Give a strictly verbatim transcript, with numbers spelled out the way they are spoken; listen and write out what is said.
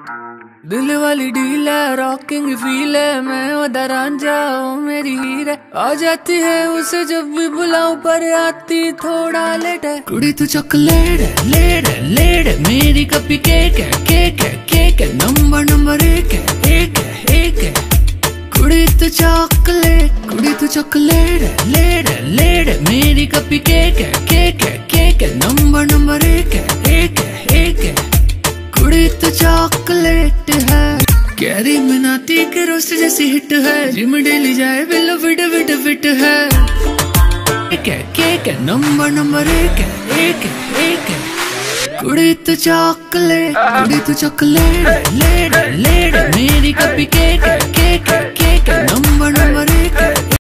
दिल वाली डील है, रॉकिंग फील है, मैं वदा रांझा ओ मेरी हीर है। आ जाती है उसे जब भी बुलाऊं पर आती थोड़ा लेट है। कुड़ी तू चॉकलेट है, लेट है, लेट है, मेरी कपी केक है, केक है, केक है, नंबर नंबर एक है, एक है, एक है। कुड़ी तू चॉकलेट, कुड़ी तू चॉकलेट है, लेट है, लेट है, मेरी कपी केक है, केक है, केक है, नंबर नंबर एक है, एक है, एक है। कुड़ी तो चॉकलेट है, कैरी मिनाती के रोस्ट जैसी हिट है, जिम डेली जाए बिलो फिट फिट फिट है। केक है, केक है, नंबर नंबर एक है, एक है, एक है। कुड़ी तो चॉकलेट, कुड़ी तो चॉकलेट, लेट है, लेट है, मेरी कपी केक है, केक है, केक है, नंबर नंबर एक है।